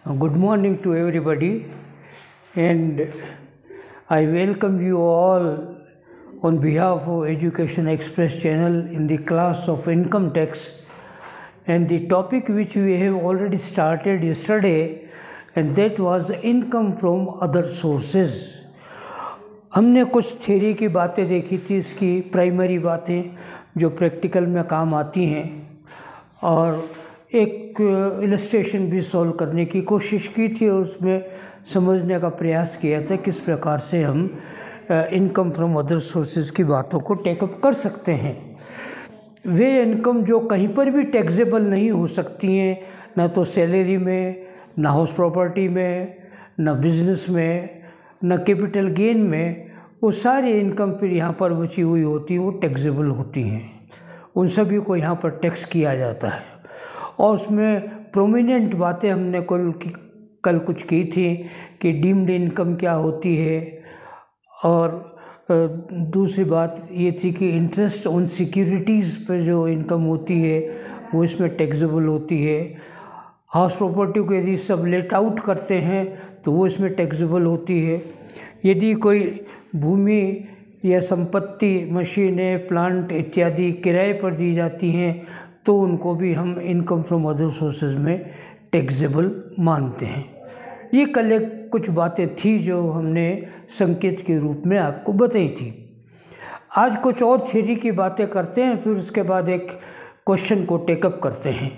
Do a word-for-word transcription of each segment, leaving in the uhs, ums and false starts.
Good morning to everybody, and I welcome you all on behalf of Education Express channel in the class of income tax, and the topic which we have already started yesterday, and that was income from other sources. हमने कुछ theory की बातें देखी थी, इसकी primary बातें जो practical में काम आती हैं, और एक इलस्ट्रेशन भी सॉल्व करने की कोशिश की थी और उसमें समझने का प्रयास किया था किस प्रकार से हम इनकम फ्रॉम अदर सोर्सेज की बातों को टेकअप कर सकते हैं। वे इनकम जो कहीं पर भी टैक्सेबल नहीं हो सकती हैं, ना तो सैलरी में, ना हाउस प्रॉपर्टी में, ना बिजनेस में, ना कैपिटल गेन में, वो सारी इनकम फिर यहाँ पर बची हुई होती हैं, वो टैक्सेबल होती हैं। उन सभी को यहाँ पर टैक्स किया जाता है। और उसमें प्रोमिनेंट बातें हमने कल कल कुछ की थी कि डीम्ड इनकम क्या होती है, और दूसरी बात ये थी कि इंटरेस्ट ऑन सिक्योरिटीज़ पर जो इनकम होती है वो इसमें टैक्सेबल होती है। हाउस प्रॉपर्टी को यदि सब लेट आउट करते हैं तो वो इसमें टैक्सेबल होती है। यदि कोई भूमि या संपत्ति, मशीनें, प्लांट इत्यादि किराए पर दी जाती हैं तो उनको भी हम इनकम फ्रॉम अदर सोर्सेज में टैक्सेबल मानते हैं। ये कल एक कुछ बातें थी जो हमने संकेत के रूप में आपको बताई थी। आज कुछ और थ्योरी की बातें करते हैं, फिर उसके बाद एक क्वेश्चन को टेकअप करते हैं।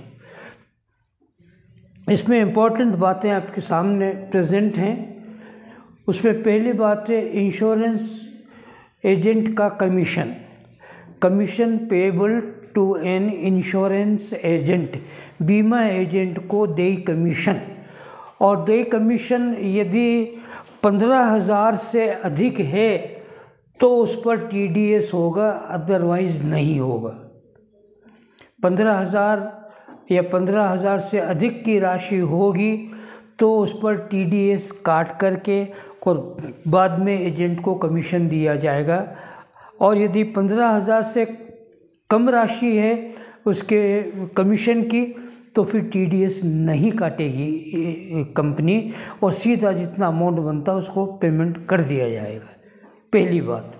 इसमें इम्पोर्टेंट बातें आपके सामने प्रेजेंट हैं। उसमें पहली बात है इंश्योरेंस एजेंट का commission, commission payable to an insurance agent, बीमा एजेंट को देय कमीशन। और देय कमीशन यदि पंद्रह हज़ार से अधिक है तो उस पर टी डी एस होगा, अदरवाइज नहीं होगा। पंद्रह हज़ार या पंद्रह हज़ार से अधिक की राशि होगी तो उस पर टी डी एस काट करके और बाद में एजेंट को कमीशन दिया जाएगा। और यदि पंद्रह हज़ार से कम राशि है उसके कमीशन की तो फिर टी डी एस नहीं काटेगी कंपनी, और सीधा जितना अमाउंट बनता है उसको पेमेंट कर दिया जाएगा। पहली बात।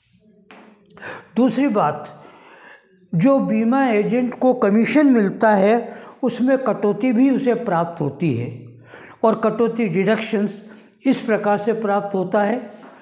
दूसरी बात, जो बीमा एजेंट को कमीशन मिलता है उसमें कटौती भी उसे प्राप्त होती है, और कटौती डिडक्शंस इस प्रकार से प्राप्त होता है।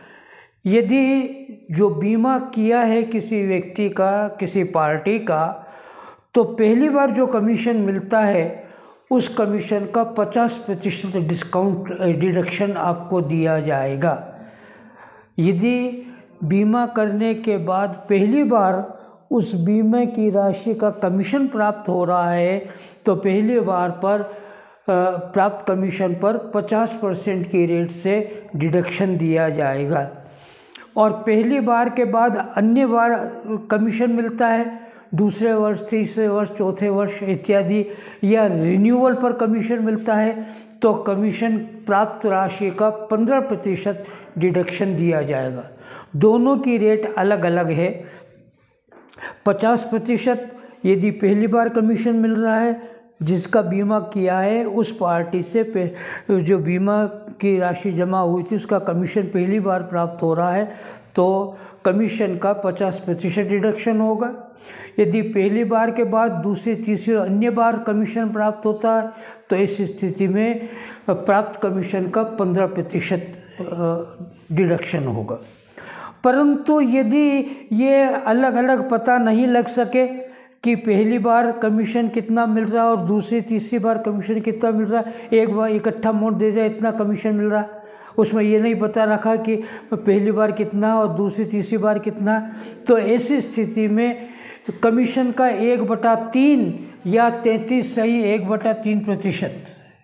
यदि जो बीमा किया है किसी व्यक्ति का, किसी पार्टी का, तो पहली बार जो कमीशन मिलता है उस कमीशन का पचास प्रतिशत डिस्काउंट डिडक्शन आपको दिया जाएगा। यदि बीमा करने के बाद पहली बार उस बीमा की राशि का कमीशन प्राप्त हो रहा है तो पहली बार पर प्राप्त कमीशन पर पचास परसेंट की रेट से डिडक्शन दिया जाएगा। और पहली बार के बाद अन्य बार कमीशन मिलता है, दूसरे वर्ष, तीसरे वर्ष, चौथे वर्ष इत्यादि, या रिन्यूअल पर कमीशन मिलता है तो कमीशन प्राप्त राशि का पंद्रह प्रतिशत डिडक्शन दिया जाएगा। दोनों की रेट अलग अलग है। पचास प्रतिशत यदि पहली बार कमीशन मिल रहा है, जिसका बीमा किया है उस पार्टी से जो बीमा की राशि जमा हुई थी उसका कमीशन पहली बार प्राप्त हो रहा है तो कमीशन का पचास प्रतिशत डिडक्शन होगा। यदि पहली बार के बाद दूसरी, तीसरी और अन्य बार कमीशन प्राप्त होता है तो इस स्थिति में प्राप्त कमीशन का पंद्रह प्रतिशत डिडक्शन होगा। परंतु यदि ये अलग अलग पता नहीं लग सके कि पहली बार कमीशन कितना मिल रहा है और दूसरी, तीसरी बार कमीशन कितना मिल रहा है, एक बार इकट्ठा अमाउंट दे दिया इतना कमीशन मिल रहा है, उसमें ये नहीं पता रखा कि पहली बार कितना और दूसरी, तीसरी बार कितना, तो ऐसी स्थिति में कमीशन का एक बटा तीन या तैंतीस सही एक बटा तीन प्रतिशत,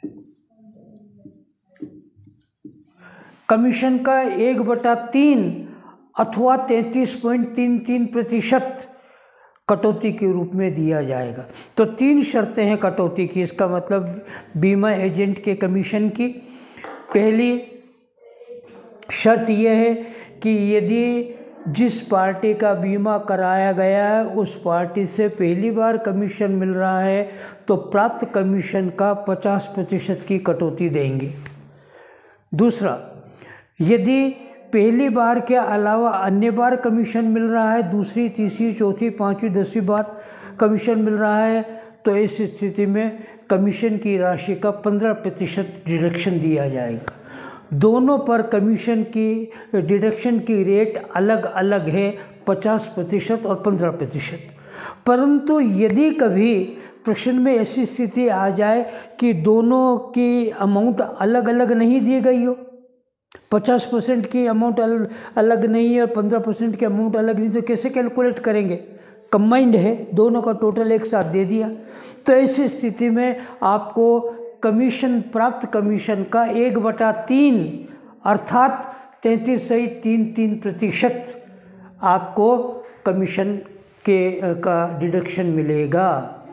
कमीशन का एक बटा तीन अथवा तैंतीस पॉइंट तीन तीन प्रतिशत कटौती के रूप में दिया जाएगा। तो तीन शर्तें हैं कटौती की। इसका मतलब बीमा एजेंट के कमीशन की पहली शर्त यह है कि यदि जिस पार्टी का बीमा कराया गया है उस पार्टी से पहली बार कमीशन मिल रहा है तो प्राप्त कमीशन का पचास प्रतिशत की कटौती देंगे। दूसरा, यदि पहली बार के अलावा अन्य बार कमीशन मिल रहा है, दूसरी, तीसरी, चौथी, पाँचवीं, दसवीं बार कमीशन मिल रहा है, तो इस स्थिति में कमीशन की राशि का पंद्रह प्रतिशत डिडक्शन दिया जाएगा। दोनों पर कमीशन की डिडक्शन की रेट अलग अलग है, पचास प्रतिशत और पंद्रह प्रतिशत। परंतु यदि कभी प्रश्न में ऐसी स्थिति आ जाए कि दोनों की अमाउंट अलग अलग नहीं दी गई हो, पचास परसेंट की अमाउंट अलग नहीं है और पंद्रह परसेंट की अमाउंट अलग नहीं, तो कैसे कैलकुलेट करेंगे? कंबाइंड है, दोनों का टोटल एक साथ दे दिया। तो ऐसी स्थिति में आपको कमीशन, प्राप्त कमीशन का एक बटा तीन अर्थात तैंतीस सहित तीन तीन प्रतिशत आपको कमीशन के का डिडक्शन मिलेगा।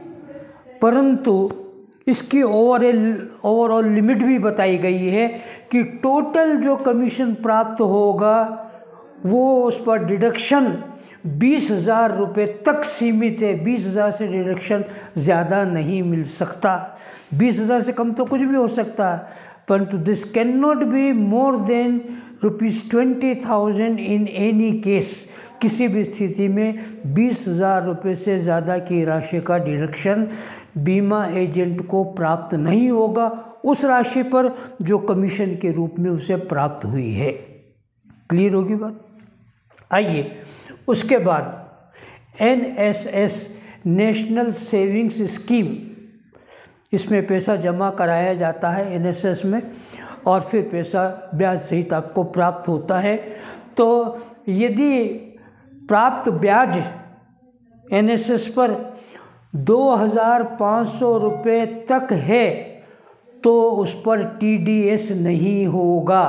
परंतु इसकी ओवरऑल ओवरऑल लिमिट भी बताई गई है कि टोटल जो कमीशन प्राप्त होगा वो उस पर डिडक्शन बीस हज़ार रुपये तक सीमित है। बीस हज़ार से डिडक्शन ज़्यादा नहीं मिल सकता। बीस हज़ार से कम तो कुछ भी हो सकता है, परंतु this can not be more than rupees twenty thousand in any case. किसी भी स्थिति में बीस हज़ार रुपये से ज़्यादा की राशि का डिडक्शन बीमा एजेंट को प्राप्त नहीं होगा उस राशि पर जो कमीशन के रूप में उसे प्राप्त हुई है। क्लियर होगी बात? आइए उसके बाद N S S national savings scheme, इसमें पैसा जमा कराया जाता है एन एस एस में और फिर पैसा ब्याज सहित आपको प्राप्त होता है। तो यदि प्राप्त ब्याज एन एस एस पर दो हज़ार पाँच सौ रुपये तक है तो उस पर टी डी एस नहीं होगा।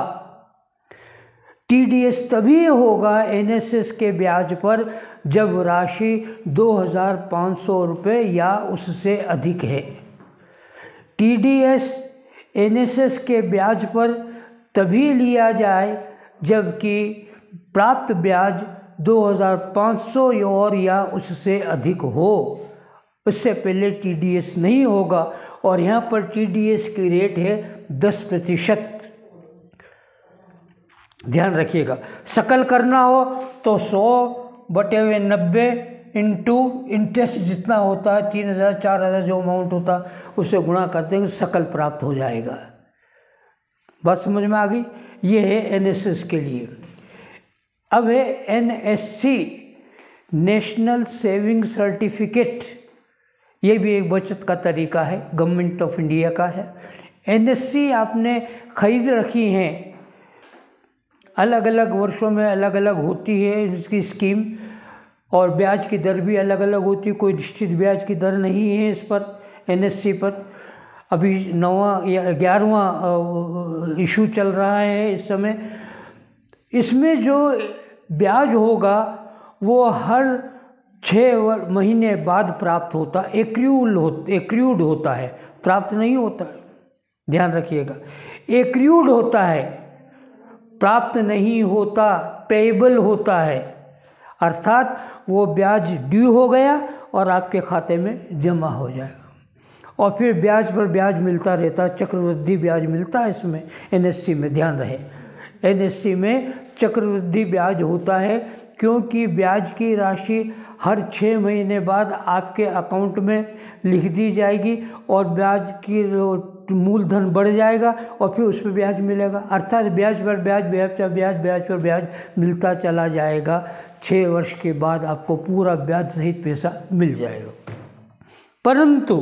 टी डी एस तभी होगा एन एस एस के ब्याज पर जब राशि दो हज़ार पाँच सौ रुपये या उससे अधिक है। T D S N S S के ब्याज पर तभी लिया जाए जबकि प्राप्त ब्याज दो हज़ार पाँच सौ और या उससे अधिक हो। उससे पहले टी डी एस नहीं होगा और यहाँ पर टी डी एस की रेट है दस प्रतिशत। ध्यान रखिएगा, सकल करना हो तो सौ बटे हुए नब्बे इंटू इंटरेस्ट जितना होता है तीन हज़ार चार हज़ार जो अमाउंट होता है उससे गुणा करते हैं, सकल प्राप्त हो जाएगा। बात समझ में आ गई? ये है एन एस एस के लिए। अब है N S C national saving certificate. ये भी एक बचत का तरीका है, गवर्नमेंट ऑफ इंडिया का है। एन एस सी आपने खरीद रखी हैं, अलग अलग वर्षों में अलग अलग होती है इसकी स्कीम और ब्याज की दर भी अलग अलग होती है। कोई निश्चित ब्याज की दर नहीं है इस पर, एन एस सी पर। अभी नौवां या ग्यारहवां इशू चल रहा है इस समय। इसमें जो ब्याज होगा वो हर छः महीने बाद प्राप्त होता, एक्रूल हो एक्रूड होता है, प्राप्त नहीं होता। ध्यान रखिएगा, एक्रूड होता है, प्राप्त नहीं होता, पेएबल होता है। अर्थात वो ब्याज ड्यू हो गया और आपके खाते में जमा हो जाएगा और फिर ब्याज पर ब्याज मिलता रहता है, चक्रवृद्धि ब्याज मिलता है इसमें। एन एस सी में ध्यान रहे, एन एस सी में चक्रवृद्धि ब्याज होता है क्योंकि ब्याज की राशि हर छः महीने बाद आपके अकाउंट में लिख दी जाएगी और ब्याज की मूलधन बढ़ जाएगा और फिर उस पर ब्याज मिलेगा। अर्थात ब्याज पर ब्याज ब्याज पर ब्याज ब्याज पर ब्याज मिलता चला जाएगा। छः वर्ष के बाद आपको पूरा ब्याज सहित पैसा मिल जाएगा। परंतु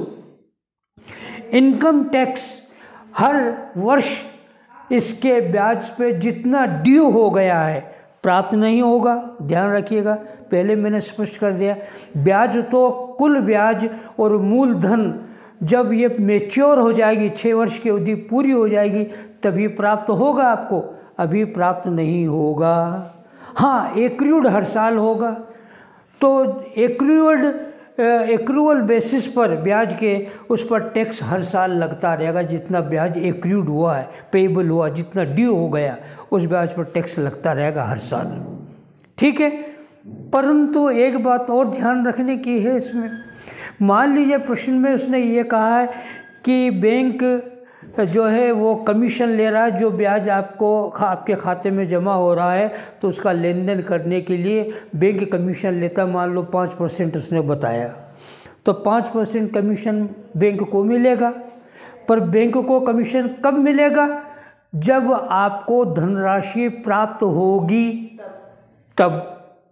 इनकम टैक्स हर वर्ष इसके ब्याज पे जितना ड्यू हो गया है प्राप्त नहीं होगा। ध्यान रखिएगा, पहले मैंने स्पष्ट कर दिया, ब्याज तो कुल ब्याज और मूलधन जब ये मैच्योर हो जाएगी, छः वर्ष की अवधि पूरी हो जाएगी तभी प्राप्त होगा आपको, अभी प्राप्त नहीं होगा। हाँ, एक्रूड हर साल होगा। तो एक्रूड एक्रूअल बेसिस पर ब्याज के उस पर टैक्स हर साल लगता रहेगा। जितना ब्याज एक्रूड हुआ है, पेएबल हुआ, जितना ड्यू हो गया उस ब्याज पर टैक्स लगता रहेगा हर साल। ठीक है। परंतु एक बात और ध्यान रखने की है इसमें, मान लीजिए प्रश्न में उसने ये कहा है कि बैंक जो है वो कमीशन ले रहा है, जो ब्याज आपको आपके खाते में जमा हो रहा है तो उसका लेन देन करने के लिए बैंक कमीशन लेता, मान लो पाँच परसेंट उसने बताया, तो पाँच परसेंट कमीशन बैंक को मिलेगा। पर बैंक को कमीशन कब मिलेगा? जब आपको धनराशि प्राप्त होगी तब।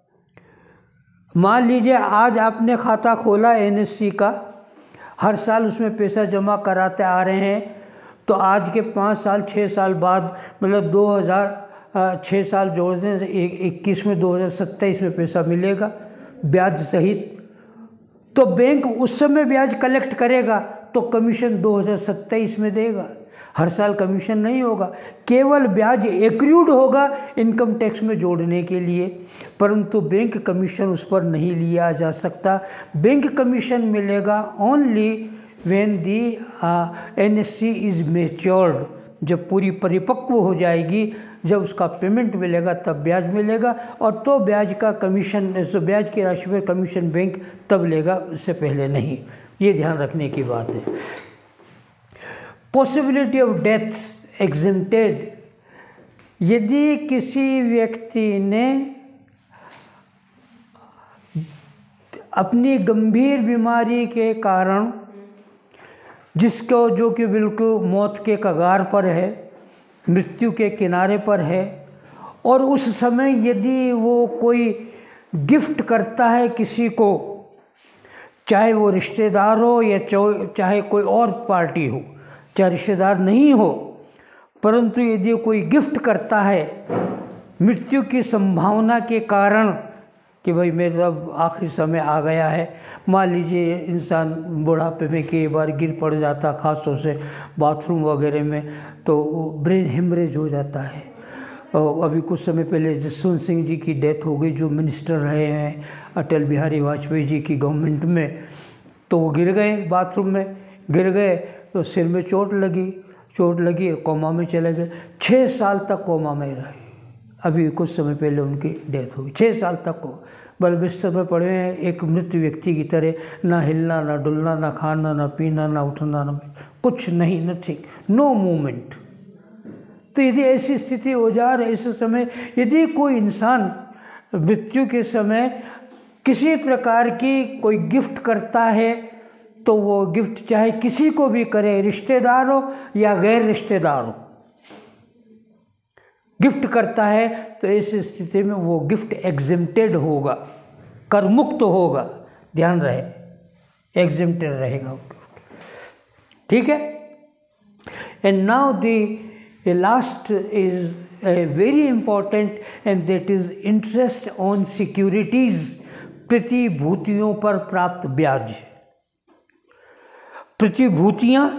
मान लीजिए आज आपने खाता खोला एन एस सी का, हर साल उसमें पैसा जमा कराते आ रहे हैं, तो आज के पाँच साल छः साल बाद मतलब दो हज़ार छः साल जोड़ते हैं, इक्कीस में दो हज़ार सत्ताईस में पैसा मिलेगा ब्याज सहित। तो बैंक उस समय ब्याज कलेक्ट करेगा तो कमीशन दो हज़ार सत्ताईस में देगा, हर साल कमीशन नहीं होगा, केवल ब्याज एक्रूड होगा इनकम टैक्स में जोड़ने के लिए, परंतु बैंक कमीशन उस पर नहीं लिया जा सकता। बैंक कमीशन मिलेगा only when the N S C is matured, जब पूरी परिपक्व हो जाएगी, जब उसका पेमेंट मिलेगा तब ब्याज मिलेगा, और तो ब्याज का कमीशन, तो ब्याज की राशि पर कमीशन बैंक तब लेगा, उससे पहले नहीं। ये ध्यान रखने की बात है। पॉसिबिलिटी ऑफ डेथ एग्जेम्प्टेड, यदि किसी व्यक्ति ने अपनी गंभीर बीमारी के कारण, जिसको जो कि बिल्कुल मौत के कगार पर है, मृत्यु के किनारे पर है, और उस समय यदि वो कोई गिफ्ट करता है किसी को, चाहे वो रिश्तेदार हो या चाहे कोई और पार्टी हो, चाहे रिश्तेदार नहीं हो, परंतु यदि कोई गिफ्ट करता है मृत्यु की संभावना के कारण कि भाई मेरा अब आखिरी समय आ गया है, मान लीजिए इंसान बुढ़ापे में कई बार गिर पड़ जाता, ख़ास तौर से बाथरूम वगैरह में, तो ब्रेन हेमरेज हो जाता है। और अभी कुछ समय पहले जसवंत सिंह जी की डेथ हो गई, जो मिनिस्टर रहे हैं अटल बिहारी वाजपेयी जी की गवर्नमेंट में, तो वो गिर गए, बाथरूम में गिर गए तो सिर में चोट लगी, चोट लगी कोमा में चले गए, छः साल तक कोमा में रहे। अभी कुछ समय पहले उनकी डेथ हुई, छः साल तक को बल बिस्तर पर पड़े हैं, एक मृत व्यक्ति की तरह, ना हिलना ना डुलना, ना खाना ना पीना, ना उठना ना कुछ नहीं, नथिंग, नो मूवमेंट। तो यदि ऐसी स्थिति हो जा रही, ऐसे समय यदि कोई इंसान मृत्यु के समय किसी प्रकार की कोई गिफ्ट करता है, तो वो गिफ्ट चाहे किसी को भी करे, रिश्तेदार हो या गैर रिश्तेदार हो, गिफ्ट करता है, तो ऐसी स्थिति में वो गिफ्ट एग्जेम्प्टेड होगा, कर मुक्त होगा, ध्यान रहे, एग्जेम्प्टेड रहेगा वो गिफ्ट, ठीक है। And now the last is very important and that is interest on securities, प्रतिभूतियों पर प्राप्त ब्याज। प्रतिभूतियाँ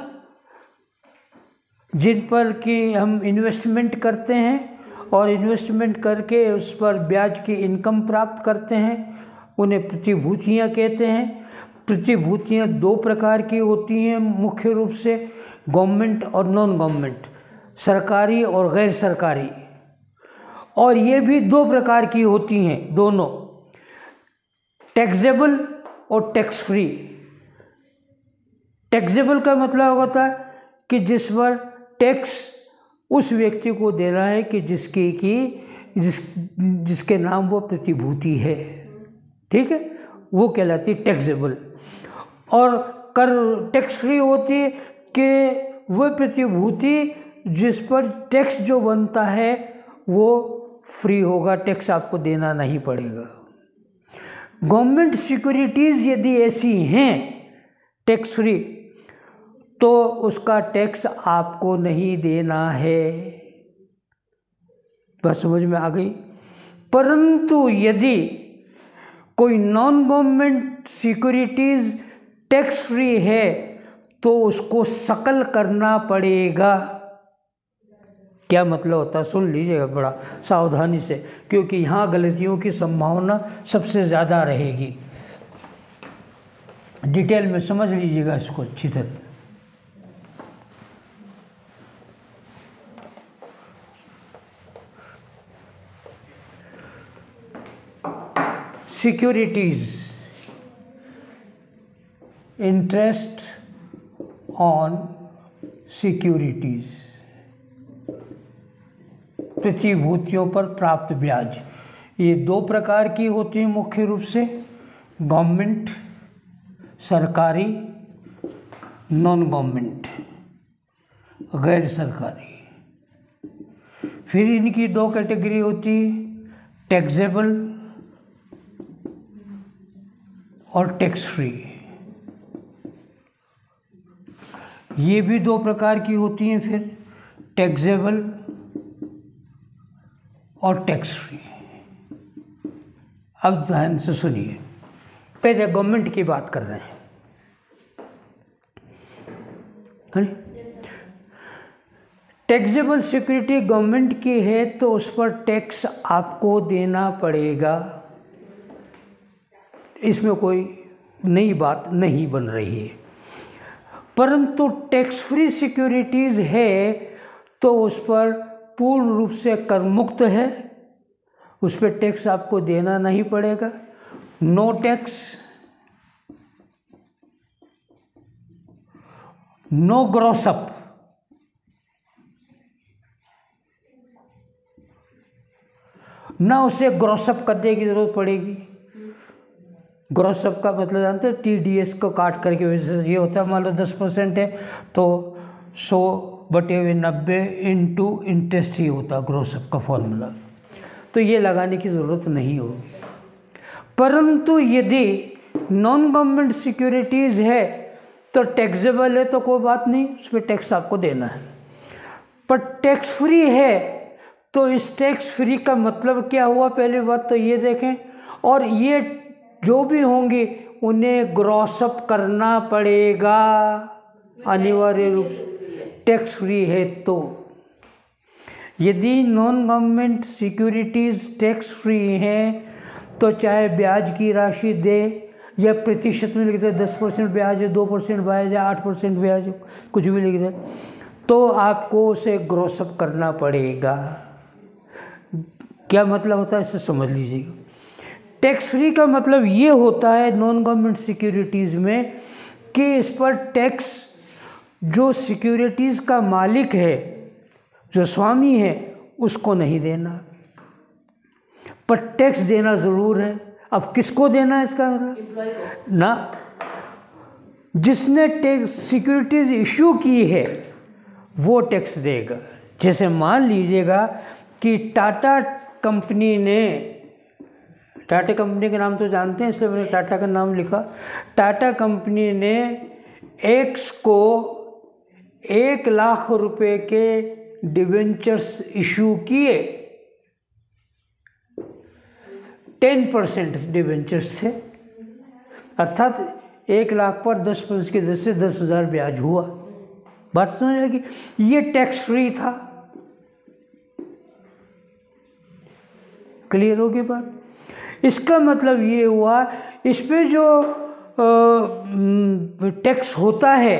जिन पर कि हम इन्वेस्टमेंट करते हैं और इन्वेस्टमेंट करके उस पर ब्याज की इनकम प्राप्त करते हैं, उन्हें प्रतिभूतियाँ कहते हैं। प्रतिभूतियाँ दो प्रकार की होती हैं मुख्य रूप से, गवर्नमेंट और नॉन गवर्नमेंट, सरकारी और गैर सरकारी, और ये भी दो प्रकार की होती हैं दोनों, टैक्सेबल और टैक्स फ्री। टैक्सेबल का मतलब होता है कि जिस पर टैक्स उस व्यक्ति को देना है कि जिसकी कि जिस जिसके नाम वो प्रतिभूति है, ठीक है, वो कहलाती है टैक्सेबल। और कर टैक्स फ्री होती है कि वो प्रतिभूति जिस पर टैक्स जो बनता है वो फ्री होगा, टैक्स आपको देना नहीं पड़ेगा। गवर्नमेंट सिक्योरिटीज़ यदि ऐसी हैं टैक्स फ्री, तो उसका टैक्स आपको नहीं देना है, बस समझ में आ गई। परंतु यदि कोई non government securities tax free है तो उसको शकल करना पड़ेगा। क्या मतलब होता है, सुन लीजिएगा बड़ा सावधानी से, क्योंकि यहाँ गलतियों की संभावना सबसे ज़्यादा रहेगी। डिटेल में समझ लीजिएगा इसको अच्छी तरह। सिक्योरिटीज, इंटरेस्ट ऑन सिक्योरिटीज, प्रतिभूतियों पर प्राप्त ब्याज। ये दो प्रकार की होती है मुख्य रूप से, गवर्नमेंट सरकारी, नॉन गवर्नमेंट गैर सरकारी। फिर इनकी दो कैटेगरी होती है, टैक्सेबल और टैक्स फ्री। ये भी दो प्रकार की होती हैं फिर, टैक्सेबल और टैक्स फ्री। अब ध्यान से सुनिए, पहले गवर्नमेंट की बात कर रहे हैं, टैक्सेबल सिक्योरिटी गवर्नमेंट की है तो उस पर टैक्स आपको देना पड़ेगा, इसमें कोई नई बात नहीं बन रही है। परंतु टैक्स फ्री सिक्योरिटीज है तो उस पर पूर्ण रूप से कर मुक्त है, उस पर टैक्स आपको देना नहीं पड़ेगा, नो टैक्स, नो ग्रॉसअप। ना उसे ग्रॉसअप करने की जरूरत पड़ेगी। ग्रॉसअप का मतलब जानते हैं, टी डी एस को काट करके, वैसे ये होता है मान लो दस परसेंट है तो सौ बटे हुए नब्बे इंटू इंटरेस्ट ही होता ग्रॉसअप का फॉर्मूला, तो ये लगाने की ज़रूरत नहीं होगी। परंतु यदि नॉन गवर्नमेंट सिक्योरिटीज़ है तो टैक्सेबल है तो कोई बात नहीं, उस पर टैक्स आपको देना है। पर टैक्स फ्री है तो इस टैक्स फ्री का मतलब क्या हुआ, पहली बात तो ये देखें, और ये जो भी होंगे उन्हें ग्रॉसअप करना पड़ेगा अनिवार्य रूप से, टैक्स फ्री है तो। यदि non government securities tax free हैं तो चाहे ब्याज की राशि दे या प्रतिशत में लिख दे, दस परसेंट ब्याज है, दो परसेंट ब्याज है, आठ परसेंट ब्याज है, कुछ भी लिख दे, तो आपको उसे ग्रॉसअप करना पड़ेगा। क्या मतलब होता है इसे समझ लीजिएगा। टैक्स फ्री का मतलब ये होता है नॉन गवर्नमेंट सिक्योरिटीज़ में कि इस पर टैक्स जो सिक्योरिटीज़ का मालिक है, जो स्वामी है, उसको नहीं देना, पर टैक्स देना ज़रूर है। अब किसको देना है इसका मतलब ना, जिसने टैक्स सिक्योरिटीज़ इशू की है वो टैक्स देगा। जैसे मान लीजिएगा कि टाटा कंपनी ने, टाटा कंपनी का नाम तो जानते हैं इसलिए मैंने टाटा का नाम लिखा, टाटा कंपनी ने एक्स को एक लाख रुपए के डिवेंचर्स इशू किए, टेन परसेंट डिवेंचर्स थे, अर्थात एक लाख पर दस परसेंट की दर से दस हज़ार ब्याज हुआ। बात समझ आएगी, ये टैक्स फ्री था। क्लियर होगी बात। इसका मतलब ये हुआ इस पे जो टैक्स होता है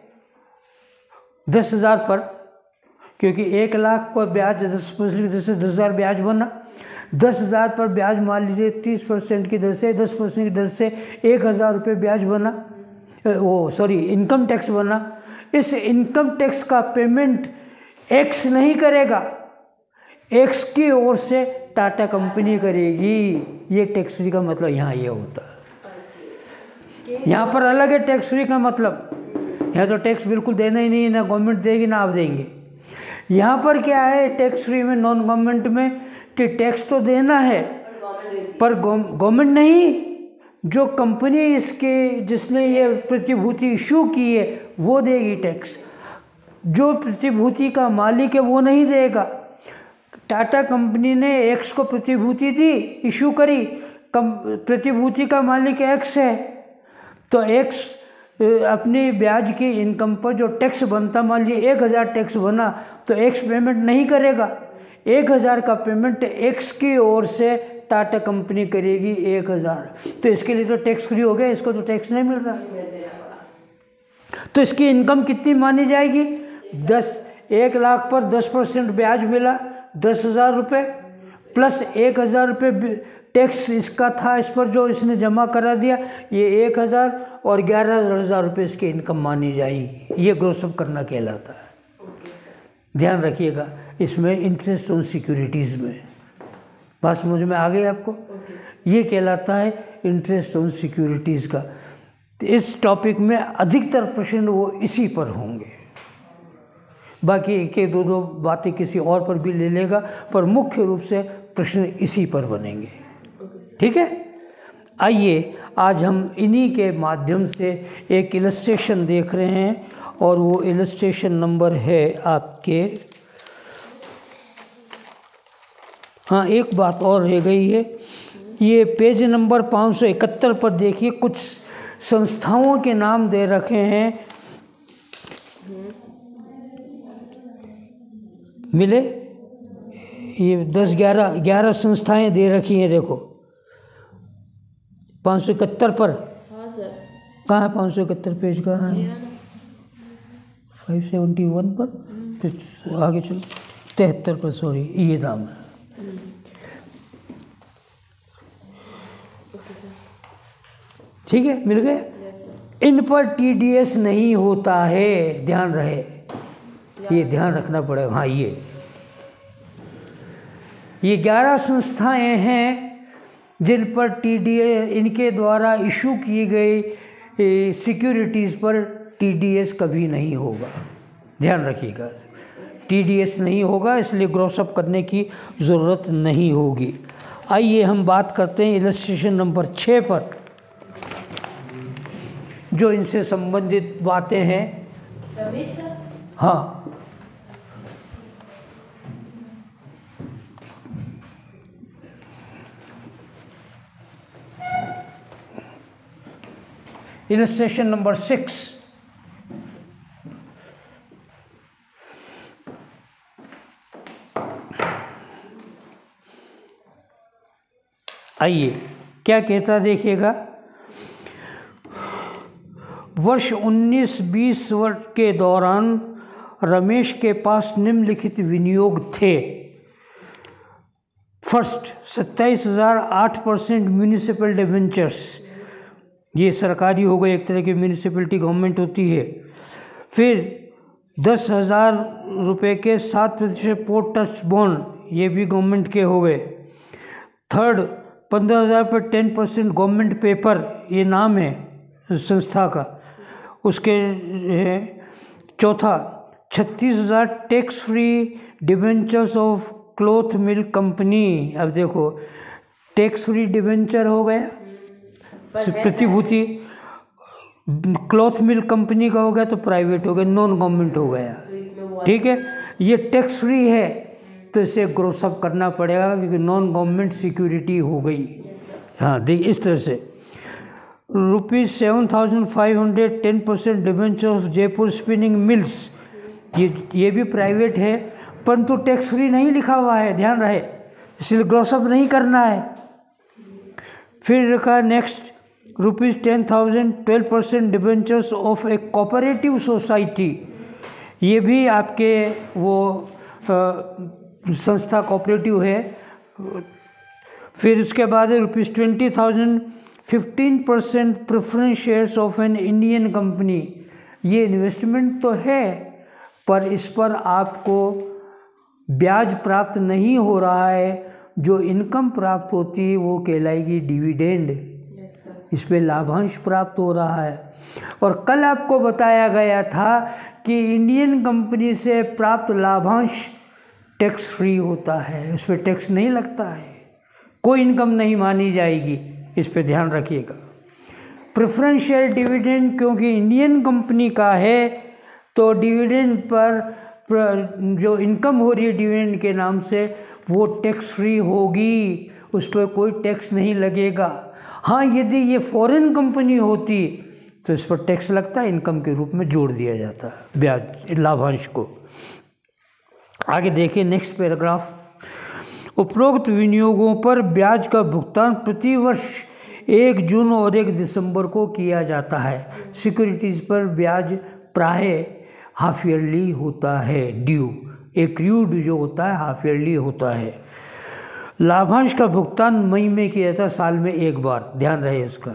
दस हज़ार पर, क्योंकि एक लाख पर ब्याज दस परसेंट की दर से दस हज़ार ब्याज बना, दस हज़ार पर ब्याज मान लीजिए तीस परसेंट की दर से, दस परसेंट की दर से एक हज़ार रुपये ब्याज बना, वो सॉरी इनकम टैक्स बना। इस इनकम टैक्स का पेमेंट एक्स नहीं करेगा, एक्स की ओर से टाटा कंपनी करेगी। ये टैक्स फ्री का मतलब यहाँ ये होता है। यहाँ पर अलग है टैक्स फ्री का मतलब, यहाँ तो टैक्स बिल्कुल देना ही नहीं है, ना गवर्नमेंट देगी ना आप देंगे। यहाँ पर क्या है टैक्स फ्री में, नॉन गवर्नमेंट में, कि टैक्स तो देना है पर गवर्नमेंट नहीं, जो कंपनी इसके जिसने ये प्रतिभूति इशू की है वो देगी टैक्स, जो प्रतिभूति का मालिक है वो नहीं देगा। टाटा कंपनी ने एक्स को प्रतिभूति दी, इशू करी, कम प्रतिभूति का मालिक एक्स है, तो एक्स अपनी ब्याज की इनकम पर जो टैक्स बनता, मान लीजिए एक हज़ार टैक्स बना तो एक्स पेमेंट नहीं करेगा, एक हज़ार का पेमेंट एक्स की ओर से टाटा कंपनी करेगी एक हज़ार, तो इसके लिए तो टैक्स फ्री हो गया, इसको तो टैक्स नहीं मिल रहा। तो इसकी इनकम कितनी मानी जाएगी, दस, एक लाख पर दस परसेंट ब्याज मिला, दस हज़ार रुपये प्लस एक हज़ार रुपये टैक्स इसका था, इस पर जो इसने जमा करा दिया, ये एक हज़ार और ग्यारह हज़ार रुपये इसकी इनकम मानी जाएगी। ये ग्रॉस अप करना कहलाता है। ध्यान रखिएगा, इसमें इंटरेस्ट ऑन सिक्योरिटीज़ में बात समझ में आ गई आपको। ये कहलाता है इंटरेस्ट ऑन सिक्योरिटीज़ का। तो इस टॉपिक में अधिकतर प्रश्न वो इसी पर होंगे, बाकी एक एक दो दो बातें किसी और पर भी ले लेगा, पर मुख्य रूप से प्रश्न इसी पर बनेंगे। ठीक है, आइए आज हम इन्हीं के माध्यम से एक इलस्ट्रेशन देख रहे हैं, और वो इलस्ट्रेशन नंबर है आपके, हाँ एक बात और रह गई है, ये पेज नंबर पाँच सौ इकहत्तर पर देखिए, कुछ संस्थाओं के नाम दे रखे हैं, मिले ये दस ग्यारह ग्यारह संस्थाएं दे रखी हैं, देखो पाँच सौ इकहत्तर पर। हाँ सर। कहाँ है पाँच सौ इकहत्तर पेज कहाँ है? फाइव सेवेंटी वन पर, फिर आगे चलो तिहत्तर पर, सॉरी ये नाम है। ठीक है, मिल गए। इन पर टीडीएस नहीं होता है, ध्यान रहे, ये ध्यान रखना पड़ेगा। हाँ, ये ये ग्यारह संस्थाएं हैं जिन पर टीडीएस, इनके द्वारा इशू की गई सिक्योरिटीज़ पर टीडीएस कभी नहीं होगा। ध्यान रखिएगा, टीडीएस नहीं होगा, इसलिए ग्रॉस अप करने की ज़रूरत नहीं होगी। आइए हम बात करते हैं इलस्ट्रेशन नंबर छः पर, जो इनसे संबंधित बातें हैं। हाँ, इलस्ट्रेशन नंबर सिक्स, आइए क्या कहता देखिएगा। वर्ष उन्नीस बीस वर्ष के दौरान रमेश के पास निम्नलिखित विनियोग थे। फर्स्ट, सत्ताईस हज़ार आठ परसेंट म्यूनिसिपल डिवेंचर्स, ये सरकारी हो गए, एक तरह की म्यूनिसिपलिटी गवर्नमेंट होती है। फिर दस हज़ार रुपये के सात प्रतिशत पोर्ट ट्रस्ट बॉन्ड, ये भी गवर्नमेंट के हो गए। थर्ड, पंद्रह हज़ार पर टेन परसेंट गवर्नमेंट पेपर, ये नाम है संस्था का, उसके है। चौथा, छत्तीस हज़ार tax free debentures of cloth mill company. अब देखो, टैक्स फ्री डिवेंचर हो गया, प्रतिभूति, क्लॉथ मिल कंपनी का हो गया तो प्राइवेट हो गया, नॉन गवर्नमेंट हो गया। ठीक है, ये टैक्स फ्री है तो इसे ग्रोस अप करना पड़ेगा, क्योंकि नॉन गवर्नमेंट सिक्योरिटी हो गई। हाँ, देखिए इस तरह से rupees seven thousand five hundred ten percent debenture of Jaipur spinning mills, ये ये भी प्राइवेट है, परंतु टैक्स फ्री नहीं लिखा हुआ है, ध्यान रहे, इसलिए ग्रोस अप नहीं करना है। फिर रखा next, rupees ten thousand twelve percent debentures of a cooperative society, ये भी आपके वो आ, संस्था कोऑपरेटिव है। फिर उसके बाद rupees twenty thousand fifteen percent preference shares of an Indian company, ये इन्वेस्टमेंट तो है पर इस पर आपको ब्याज प्राप्त नहीं हो रहा है, जो इनकम प्राप्त होती है वो कहलाएगी डिविडेंड, इस पे लाभांश प्राप्त हो रहा है। और कल आपको बताया गया था कि इंडियन कंपनी से प्राप्त लाभांश टैक्स फ्री होता है, उस पर टैक्स नहीं लगता है, कोई इनकम नहीं मानी जाएगी, इस पे ध्यान रखिएगा। प्रेफरेंस शेयर डिविडेंड क्योंकि इंडियन कंपनी का है तो डिविडेंड पर जो इनकम हो रही है डिविडेंड के नाम से वो टैक्स फ्री होगी, उस पर कोई टैक्स नहीं लगेगा। हाँ, यदि ये फॉरेन कंपनी होती तो इस पर टैक्स लगता है, इनकम के रूप में जोड़ दिया जाता है ब्याज लाभांश को। आगे देखिए नेक्स्ट पैराग्राफ। उपरोक्त विनियोगों पर ब्याज का भुगतान प्रति वर्ष एक जून और एक दिसंबर को किया जाता है। सिक्योरिटीज़ पर ब्याज प्राय हाफ ईयरली होता है, ड्यू एक्रूड जो होता है हाफ ईयरली होता है। लाभांश का भुगतान मई में किया था, साल में एक बार, ध्यान रहे इसका।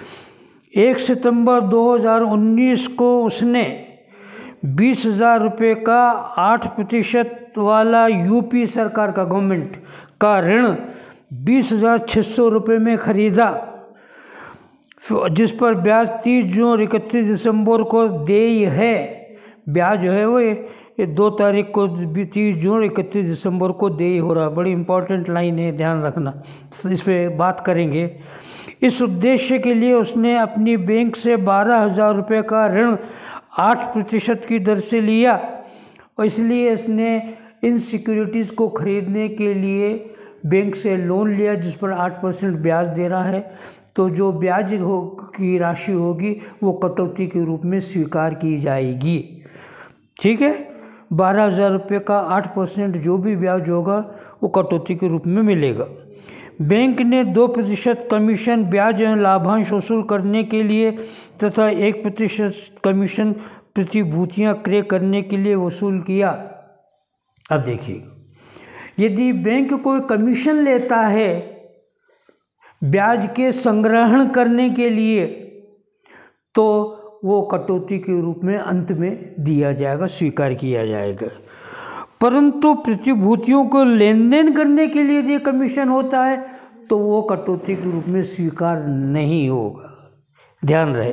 एक सितंबर दो हज़ार उन्नीस को उसने बीस हजार रुपये का आठ प्रतिशत वाला यूपी सरकार का, गवर्नमेंट का ऋण बीस हजार छः सौ रुपये में खरीदा, जिस पर ब्याज तीस जून और इकतीस दिसंबर को देय है। ब्याज जो है वो ये दो तारीख को तीस जून और इकतीस दिसंबर को देय हो रहा। बड़ी इंपॉर्टेंट लाइन है, ध्यान रखना, इस पर बात करेंगे। इस उद्देश्य के लिए उसने अपनी बैंक से बारह हजार रुपये का ऋण आठ प्रतिशत की दर से लिया, और इसलिए इसने इन सिक्योरिटीज़ को खरीदने के लिए बैंक से लोन लिया, जिस पर आठ परसेंट ब्याज दे रहा है। तो जो ब्याज हो की राशि होगी वो कटौती के रूप में स्वीकार की जाएगी। ठीक है, बारह हज़ार रुपये का आठ परसेंट जो भी ब्याज होगा वो कटौती के रूप में मिलेगा। बैंक ने दो प्रतिशत कमीशन ब्याज एवं लाभांश वसूल करने के लिए तथा एक प्रतिशत कमीशन प्रतिभूतियां क्रय करने के लिए वसूल किया। अब देखिए, यदि बैंक कोई कमीशन लेता है ब्याज के संग्रहण करने के लिए, तो वो कटौती के रूप में अंत में दिया जाएगा, स्वीकार किया जाएगा। परंतु प्रतिभूतियों को लेन देन करने के लिए यदि कमीशन होता है तो वो कटौती के रूप में स्वीकार नहीं होगा, ध्यान रहे।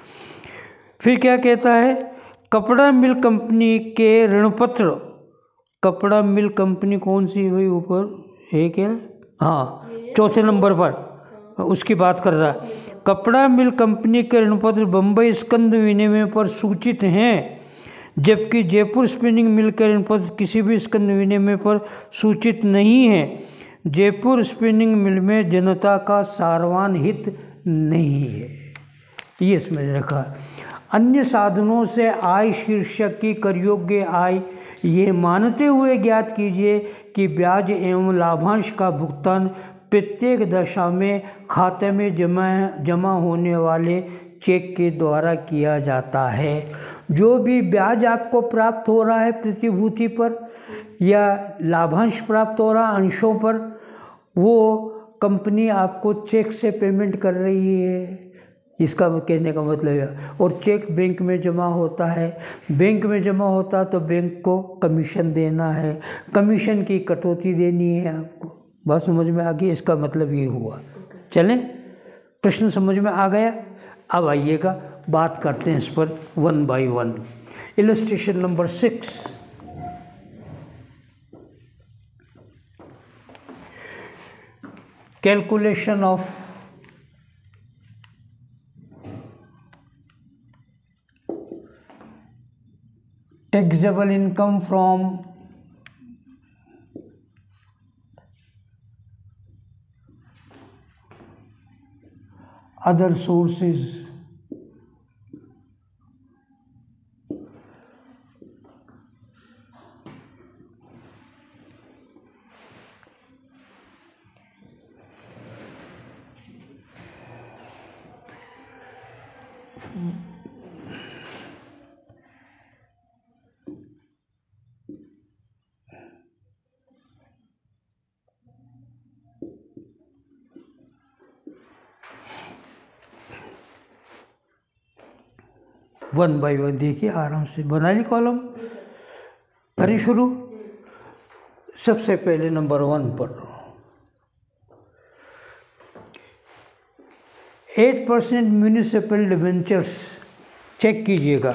फिर क्या कहता है, कपड़ा मिल कंपनी के ऋणपत्र, कपड़ा मिल कंपनी कौन सी है भाई, ऊपर है क्या, हाँ चौथे नंबर पर उसकी बात कर रहा है। कपड़ा मिल कंपनी के ऋणपत्र बम्बई स्कंद विनिमय पर सूचित हैं, जबकि जयपुर स्पिनिंग मिल के ऋणपत्र किसी भी स्कंद विनिमय पर सूचित नहीं है। जयपुर स्पिनिंग मिल में जनता का सार्वजनिक हित नहीं है, ये समझ रखा। अन्य साधनों से आय शीर्षक की करयोग्य आय ये मानते हुए ज्ञात कीजिए कि ब्याज एवं लाभांश का भुगतान प्रत्येक दशा में खाते में जमा जमा होने वाले चेक के द्वारा किया जाता है। जो भी ब्याज आपको प्राप्त हो रहा है प्रतिभूति पर या लाभांश प्राप्त हो रहा अंशों पर, वो कंपनी आपको चेक से पेमेंट कर रही है, इसका कहने का मतलब है। और चेक बैंक में जमा होता है, बैंक में जमा होता तो बैंक को कमीशन देना है, कमीशन की कटौती देनी है आपको। बात समझ में आ गई, इसका मतलब ये हुआ। चलें, प्रश्न समझ में आ गया। अब आइएगा बात करते हैं इस पर one by one. Illustration number six, calculation of taxable income from other sources. One by one देखिए, आराम से बना ली कॉलम। करें शुरू। सबसे पहले नंबर वन पर eight percent municipal debentures check कीजिएगा।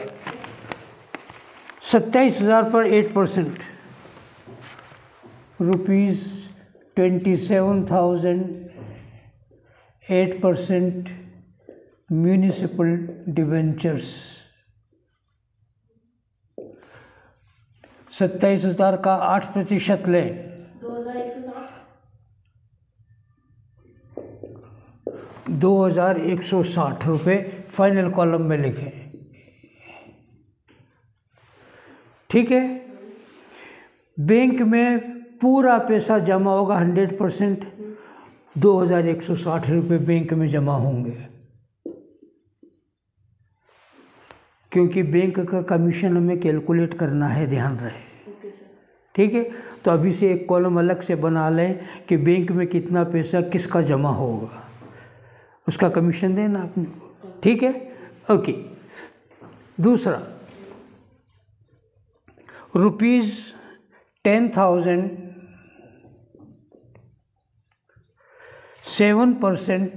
सत्ताईस हजार पर eight percent rupees twenty seven thousand eight percent municipal debentures. सत्ताईस हजार का आठ प्रतिशत लें, दो हजार एक सौ साठ रुपये फाइनल कॉलम में लिखें। ठीक है, बैंक में पूरा पैसा जमा होगा हंड्रेड परसेंट, दो हजार एक सौ साठ रुपये बैंक में जमा होंगे, क्योंकि बैंक का कमीशन हमें कैलकुलेट करना है, ध्यान रहे। ठीक है। तो अभी से एक कॉलम अलग से बना लें कि बैंक में कितना पैसा किसका जमा होगा, उसका कमीशन देना आपने, ठीक है। ओके, दूसरा, rupees ten thousand seven percent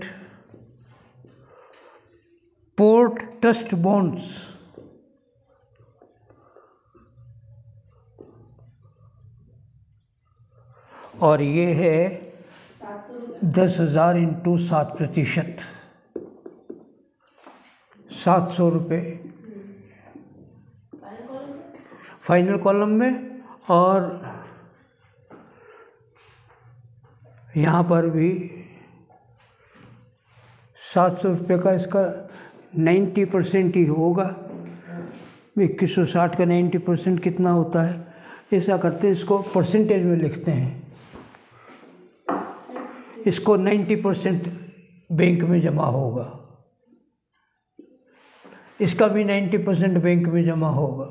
port trust bonds और ये है दस हजार इंटू सात प्रतिशत, सात सौ रुपये फाइनल कॉलम में। और यहाँ पर भी सात सौ रुपये का इसका नाइन्टी परसेंट ही होगा। इक्कीस सौ साठ का नाइन्टी परसेंट कितना होता है, ऐसा करते हैं, इसको परसेंटेज में लिखते हैं। इसको नाइन्टी परसेंट बैंक में जमा होगा, इसका भी नाइन्टी परसेंट बैंक में जमा होगा।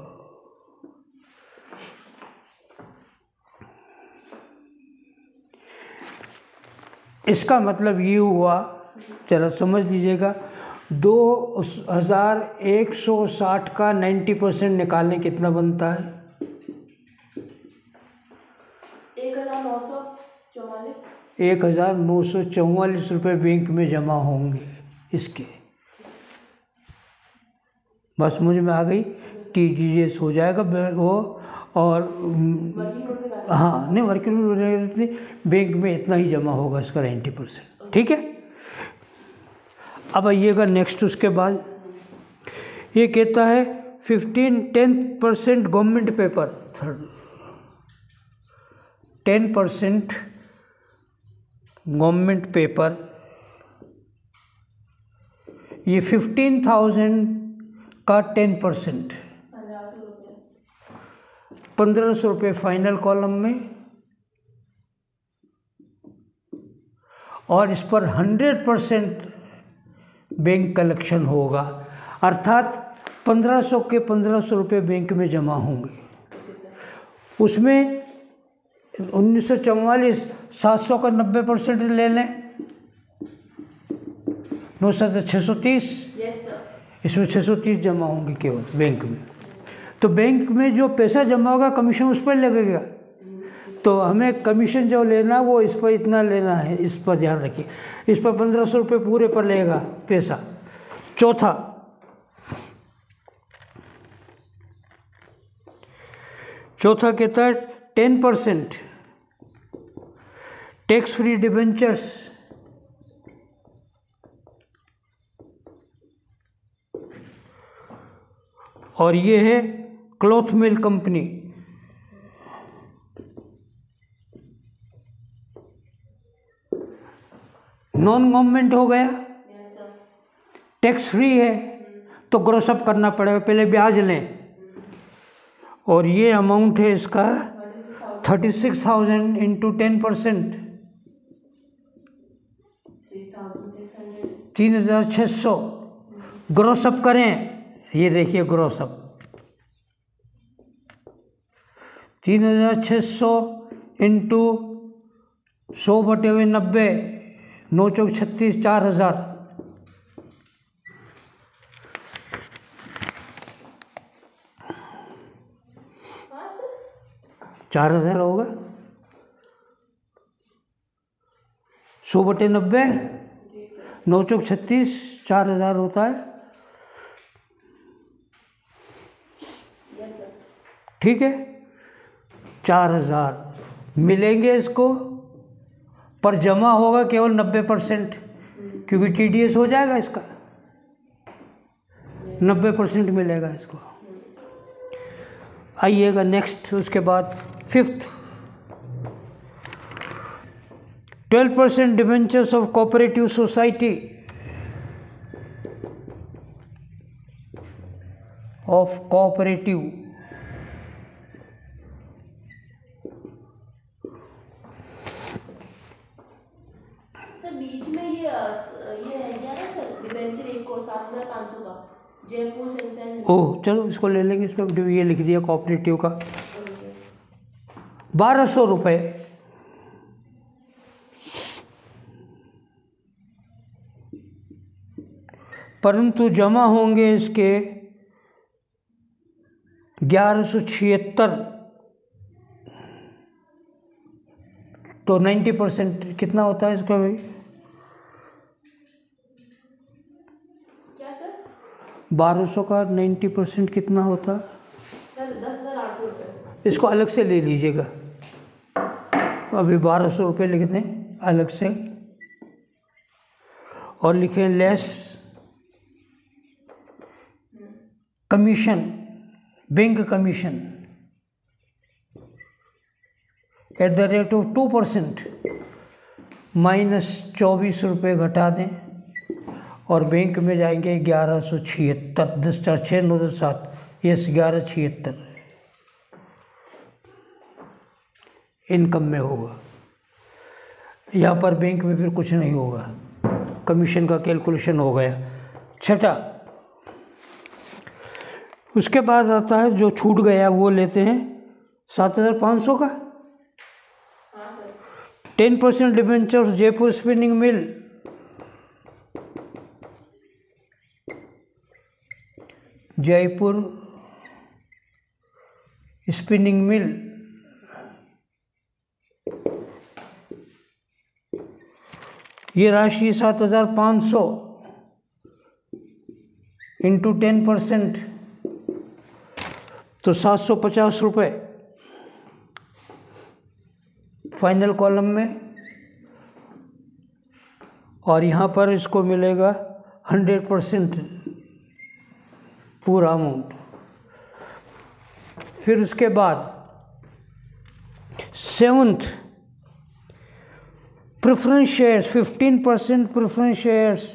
इसका मतलब ये हुआ, चलो समझ लीजिएगा, दो हज़ार एक सौ साठ का नाइन्टी परसेंट निकालने कितना बनता है? एक हज़ार नौ सौ चौवालीस एक हज़ार नौ सौ चौवालीस रुपये बैंक में जमा होंगे इसके। बस मुझे में आ गई, टी डी एस हो जाएगा वो, और हाँ नहीं वर्किंग बैंक में इतना ही जमा होगा इसका नाइन्टी परसेंट, ठीक है। अब आइएगा नेक्स्ट, उसके बाद ये कहता है fifteen ten percent government paper, third ten percent government paper, ये फिफ्टीन थाउजेंड का टेन परसेंट पंद्रह सौ रुपये फाइनल कॉलम में, और इस पर हंड्रेड परसेंट बैंक कलेक्शन होगा, अर्थात पंद्रह सौ के पंद्रह सौ रुपये बैंक में जमा होंगे। उसमें उन्नीस सौ चौवालीस सात सौ का नब्बे परसेंट ले लें, नौ सौ छः सौ तीस, इसमें छः सौ तीस जमा होंगे केवल बैंक में। तो बैंक में जो पैसा जमा होगा कमीशन उस पर लगेगा, तो हमें कमीशन जो लेना वो इस पर इतना लेना है, इस पर ध्यान रखिए। इस पर पंद्रह सौ रुपये पूरे पर लगेगा पैसा। चौथा, चौथा कहता है ten percent tax free debentures, और ये है cloth mill company, non government हो गया, टैक्स फ्री है, तो ग्रोस अप करना पड़ेगा, पहले ब्याज लें, और ये अमाउंट है इसका thirty six thousand into ten percent, तीन हजार छः सौ। ग्रोस अप करें, ये देखिए ग्रोस अप तीन हजार छः सौ इंटू सौ बटे हुए नब्बे, नौ चौक छत्तीस, चार हजार। चार हजार होगा, सौ बटे नब्बे, नौ चौक छत्तीस, चार हजार होता है, ठीक है। चार हजार मिलेंगे इसको, पर जमा होगा केवल नब्बे परसेंट, क्योंकि टी डी एस हो जाएगा इसका, नब्बे परसेंट मिलेगा इसको। आइएगा नेक्स्ट, उसके बाद fifth, twelve percent debentures of cooperative society of cooperative, बीच में ये ये है क्या ना सर, डिबेंचर एक को सात हजार पाँच सौ का जयपुर सनशाइन। ओह चलो इसको ले लेंगे, इसमें ये लिख दिया कोऑपरेटिव का। बारह सौ रुपये। परंतु जमा होंगे इसके ग्यारह सौ छिहत्तर, तो नब्बे परसेंट कितना होता है इसका भाई? क्या सर? बारह सौ का नब्बे परसेंट कितना होता है? सर दस हज़ार आठ सौ रुपये। इसको अलग से ले लीजिएगा, अभी बारह सौ रुपये लिख दें अलग से और लिखें less commission, bank commission at the rate of two percent, minus चौबीस रुपये घटा दें और बैंक में जाएंगे ग्यारह सौ छिहत्तर, दस चार छः नौ दस सात, यस ग्यारह छिहत्तर इनकम में होगा। यहाँ पर बैंक में फिर कुछ नहीं होगा, कमीशन का कैलकुलेशन हो गया। छठा, उसके बाद आता है जो छूट गया वो लेते हैं सात हज़ार पाँच सौ का। हाँ sir. Ten percent debentures Jaipur spinning mill, Jaipur spinning mill ये राशि सात हज़ार पाँच सौ इंटू टेन परसेंट तो सात सौ पचास रुपये फाइनल कॉलम में, और यहाँ पर इसको मिलेगा हंड्रेड परसेंट पूरा अमाउंट। फिर उसके बाद seventh, preference shares, fifteen percent preference shares,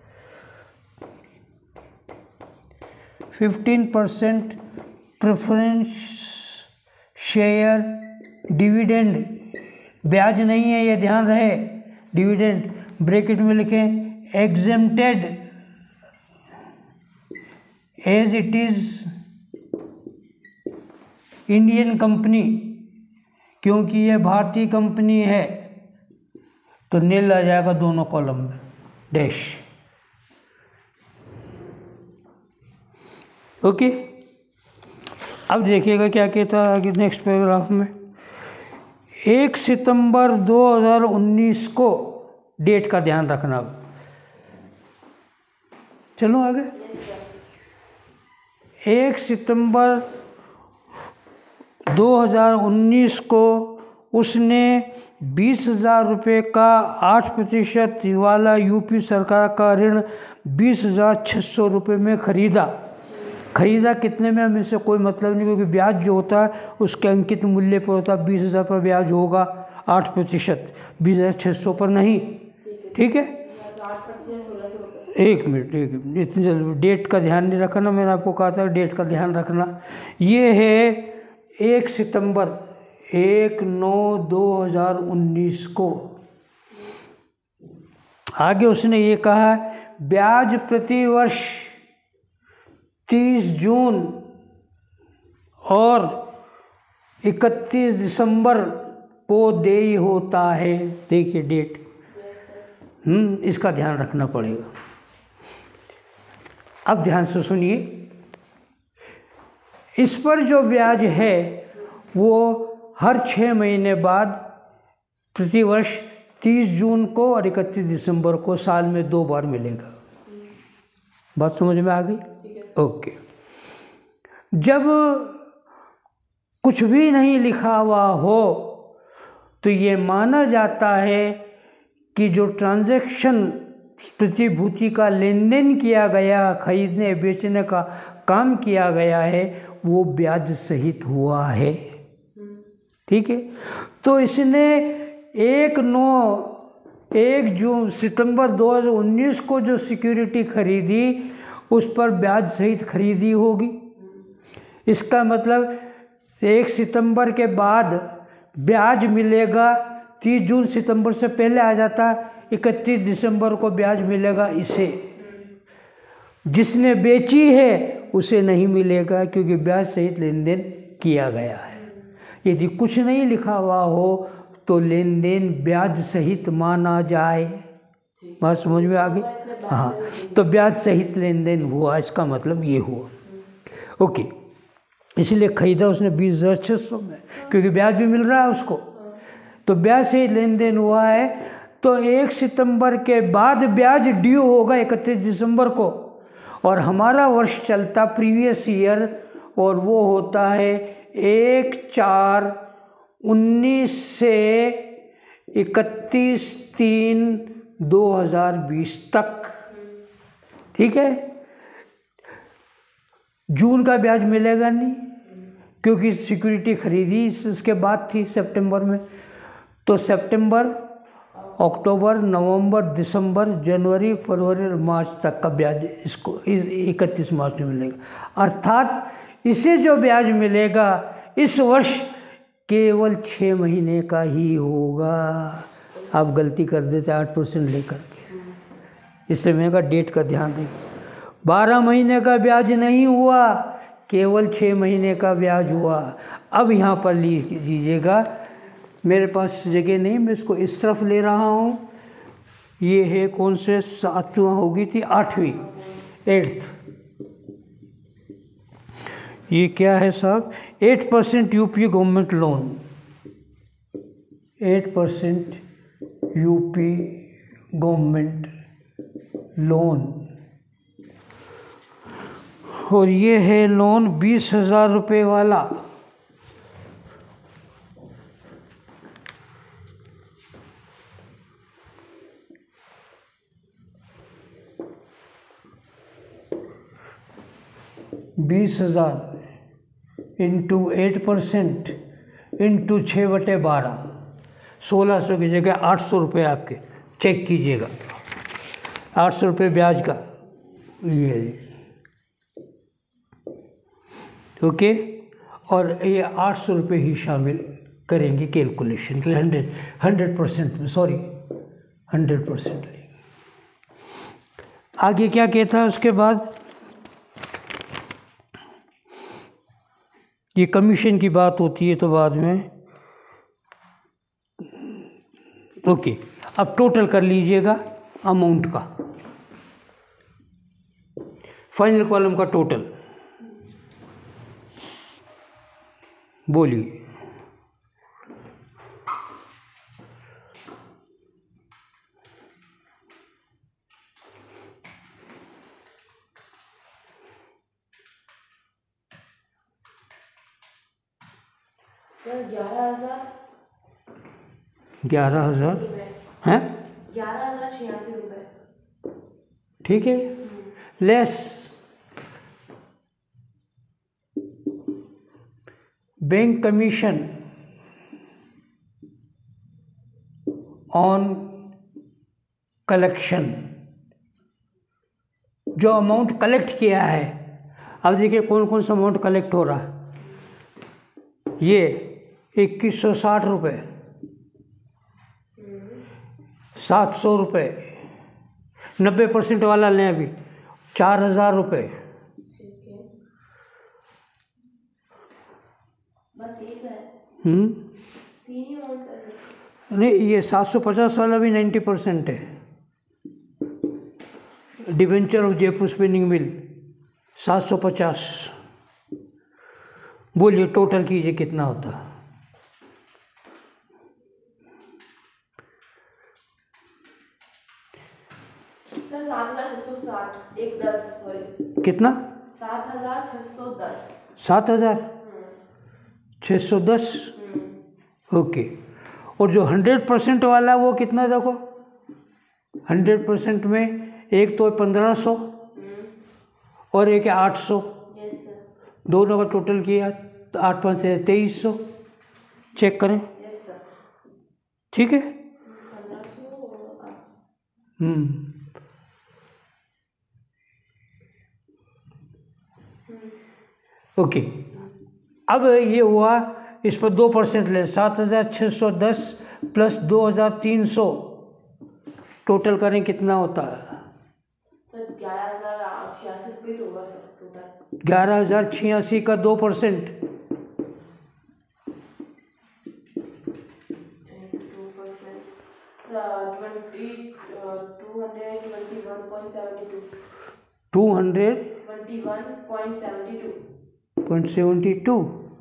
fifteen percent preference share dividend, ब्याज नहीं है ये ध्यान रहे, डिविडेंड ब्रैकेट में लिखें exempted as it is Indian company, क्योंकि ये भारतीय कंपनी है तो नील आ जाएगा दोनों कॉलम में, डैश। ओके, अब देखिएगा क्या कहता है आगे नेक्स्ट पैराग्राफ में। एक सितंबर दो हज़ार उन्नीस को डेट का ध्यान रखना। चलो आगे। एक सितंबर दो हज़ार उन्नीस को उसने बीस हजार रुपये का आठ प्रतिशत वाला यूपी सरकार का ऋण बीस हजार छः सौ रुपये में खरीदा। खरीदा कितने में हमें से कोई मतलब नहीं, क्योंकि ब्याज जो होता है उसके अंकित मूल्य पर होता है। बीस हज़ार पर ब्याज होगा आठ प्रतिशत, बीस हज़ार छः सौ पर नहीं। ठीक है, एक मिनट एक मिनट इतनी जल्दी डेट का ध्यान नहीं रखना, मैंने आपको कहा था डेट का ध्यान रखना। ये है एक सितंबर एक नौ दो हज़ार उन्नीस को। आगे उसने ये कहा ब्याज प्रति वर्ष तीस जून और इकतीस दिसंबर को देय होता है। देखिए डेट, हम्म इसका ध्यान रखना पड़ेगा। अब ध्यान से सुनिए, इस पर जो ब्याज है वो हर छः महीने बाद प्रतिवर्ष तीस जून को और इकतीस दिसंबर को साल में दो बार मिलेगा। बात समझ में आ गई? ओके। जब कुछ भी नहीं लिखा हुआ हो तो ये माना जाता है कि जो ट्रांजैक्शन प्रतिभूति का लेन देन किया गया, खरीदने बेचने का काम किया गया है, वो ब्याज सहित हुआ है। ठीक है, तो इसने एक नौ एक जून सितंबर दो हज़ार उन्नीस को जो सिक्योरिटी खरीदी उस पर ब्याज सहित खरीदी होगी। इसका मतलब एक सितंबर के बाद ब्याज मिलेगा, तीस जून सितंबर से पहले आ जाता, इकतीस दिसंबर को ब्याज मिलेगा इसे। जिसने बेची है उसे नहीं मिलेगा, क्योंकि ब्याज सहित लेन देन किया गया है। यदि कुछ नहीं लिखा हुआ हो तो लेन देन ब्याज सहित माना जाए। बात समझ में आ गई? हाँ, तो ब्याज सहित लेन देन हुआ, इसका मतलब ये हुआ। ओके, इसलिए खरीदा उसने बीस हज़ार छः सौ में, क्योंकि ब्याज भी मिल रहा है उसको, तो ब्याज सहित लेन देन हुआ है। तो एक सितंबर के बाद ब्याज ड्यू होगा इकतीस दिसंबर को, और हमारा वर्ष चलता प्रीवियस ईयर, और वो होता है एक चार उन्नीस से इकतीस तीन दो हजार बीस तक। ठीक है, जून का ब्याज मिलेगा नहीं, क्योंकि सिक्योरिटी खरीदी इसके बाद थी सितंबर में। तो सितंबर, अक्टूबर, नवंबर, दिसंबर, जनवरी, फरवरी और मार्च तक का ब्याज इसको इकतीस मार्च में मिलेगा। अर्थात इसे जो ब्याज मिलेगा इस वर्ष केवल छः महीने का ही होगा। आप गलती कर देते आठ परसेंट लेकर के, इसलिए मैं का डेट का ध्यान दें। बारह महीने का ब्याज नहीं हुआ, केवल छः महीने का ब्याज हुआ। अब यहाँ पर लिख दीजिएगा, मेरे पास जगह नहीं, मैं इसको इस तरफ ले रहा हूँ। ये है कौन से, सातवां होगी थी, आठवीं, एट्थ। ये क्या है साहब, eight percent UP government loan, eight percent UP government loan, और ये है लोन बीस हजार रुपये वाला। बीस हजार इंटू एट परसेंट इंटू छः बटे बारह, सोलह सौ की जगह आठ सौ रुपये आपके चेक कीजिएगा, आठ सौ रुपये ब्याज का ये। ओके, और ये आठ सौ रुपये ही शामिल करेंगे कैलकुलेशन के लिए, हंड्रेड हंड्रेड परसेंट में, सॉरी हंड्रेड परसेंट लेंगे। आगे क्या कहता है उसके बाद, ये कमीशन की बात होती है तो बाद में। ओके, अब टोटल कर लीजिएगा अमाउंट का, फाइनल कॉलम का टोटल बोलिए। सर ग्यारह हजार ग्यारह हजार हैं, ग्यारह हजार छियासी रुपये। ठीक है, less bank commission on collection, जो अमाउंट कलेक्ट किया है। अब देखिए कौन कौन सा अमाउंट कलेक्ट हो रहा है। ये इक्कीस सौ साठ रुपये, सात सौ रुपये, नब्बे परसेंट वाला लें अभी, चार हजार रुपये, बस एक है, हम्म तीन ही अमाउंट है। नहीं, ये सात सौ पचास वाला भी नाइन्टी परसेंट है। Debenture of Jaipur spinning mill सात सौ पचास। बोलिए टोटल कीजिए कितना होता है। सर सात हजार छः सौ साठ, एक दस, सॉरी कितना, सात हजार छः सौ दस। सात हजार छः सौ दस, ओके। और जो हंड्रेड परसेंट वाला वो कितना, देखो हंड्रेड परसेंट में एक तो पंद्रह सौ और एक है आठ सौ, यस सर, दोनों का टोटल किया तो आठ पाँच है तेईस सौ। चेक करें, यस सर, ठीक है। पंद्रह सौ और आठ सौ। हम्म ओके, अब ये हुआ, इस पर दो परसेंट ले, सात हज़ार छः सौ दस प्लस दो हज़ार तीन सौ, टोटल करें कितना होता है। सर ग्यारह हजार छियासी रुपये तो होगा सर टोटल। ग्यारह हज़ार छियासी का दो percent twenty two hundred twenty one point seventy two two hundred twenty one point seventy two point seventy two